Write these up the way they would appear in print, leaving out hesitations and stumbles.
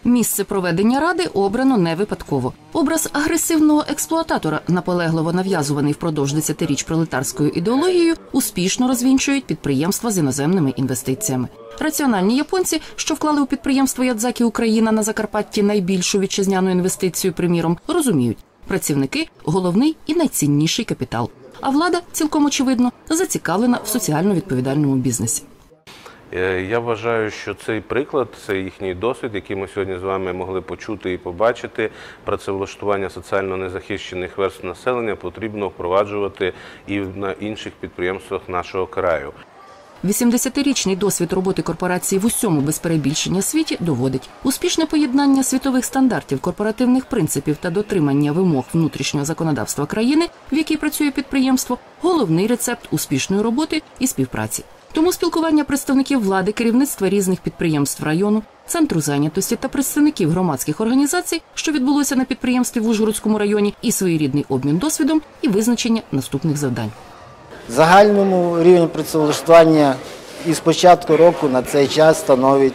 Місце проведення ради обрано не випадково. Образ агресивного експлуататора, наполегливо нав'язуваний впродовж 10-річ пролетарською ідеологією, успішно розвінчують підприємства з іноземними інвестиціями. Раціональні японці, що вклали у підприємство Ядзакі Україна на Закарпатті найбільшу вітчизняну інвестицію, приміром, розуміють – працівники – головний і найцінніший капітал. А влада, цілком очевидно, зацікавлена в соціально відповідальному бізнесі. Я вважаю, що цей приклад, це їхній досвід, який ми сьогодні з вами могли почути і побачити. Працевлаштування соціально незахищених верств населення потрібно впроваджувати і на інших підприємствах нашого краю. 80-річний досвід роботи корпорації в усьому без перебільшення світі доводить. Успішне поєднання світових стандартів, корпоративних принципів та дотримання вимог внутрішнього законодавства країни, в якій працює підприємство – головний рецепт успішної роботи і співпраці. Тому спілкування представників влади, керівництва різних підприємств району, центру зайнятості та представників громадських організацій, що відбулося на підприємстві в Ужгородському районі, і своєрідний обмін досвідом, і визначення наступних завдань. В загальному рівень працевлаштування із початку року на цей час становить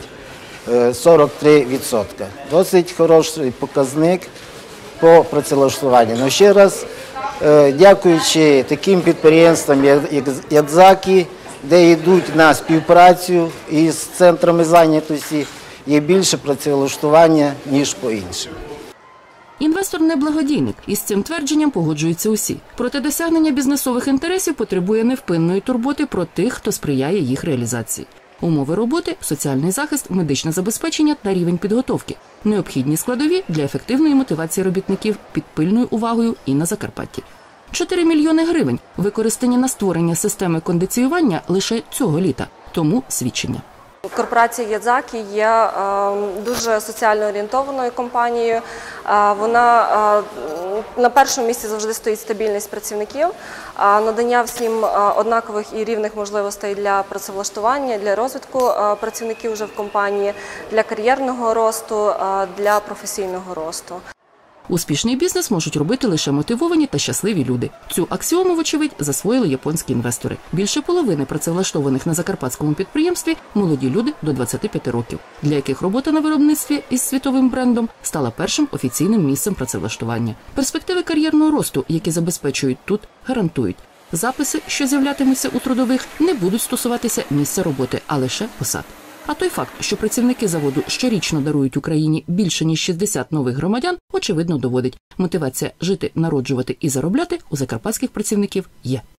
43%. Досить хороший показник по працевлаштуванню. Но ще раз, дякуючи таким підприємствам, як Ядзакі, де йдуть на співпрацю із центрами зайнятості, є більше працевлаштування, ніж по іншим. Інвестор не благодійник, і з цим твердженням погоджуються усі. Проте досягнення бізнесових інтересів потребує невпинної турботи про тих, хто сприяє їх реалізації. Умови роботи, соціальний захист, медичне забезпечення та рівень підготовки – необхідні складові для ефективної мотивації робітників під пильною увагою і на Закарпатті. 4 мільйони гривень використані на створення системи кондиціювання лише цього літа, тому свідчення. Корпорація Ядзакі є дуже соціально орієнтованою компанією. Вона на першому місці завжди стоїть стабільність працівників, надання всім однакових і рівних можливостей для працевлаштування, для розвитку працівників вже в компанії, для кар'єрного росту, для професійного росту. Успішний бізнес можуть робити лише мотивовані та щасливі люди. Цю аксіому, вочевидь, засвоїли японські інвестори. Більше половини працевлаштованих на закарпатському підприємстві – молоді люди до 25 років, для яких робота на виробництві із світовим брендом стала першим офіційним місцем працевлаштування. Перспективи кар'єрного росту, які забезпечують тут, гарантують. Записи, що з'являтимуться у трудових, не будуть стосуватися місця роботи, а лише посад. А той факт, що працівники заводу щорічно дарують Україні більше ніж 60 нових громадян, очевидно доводить. Мотивація жити, народжувати і заробляти у закарпатських працівників є.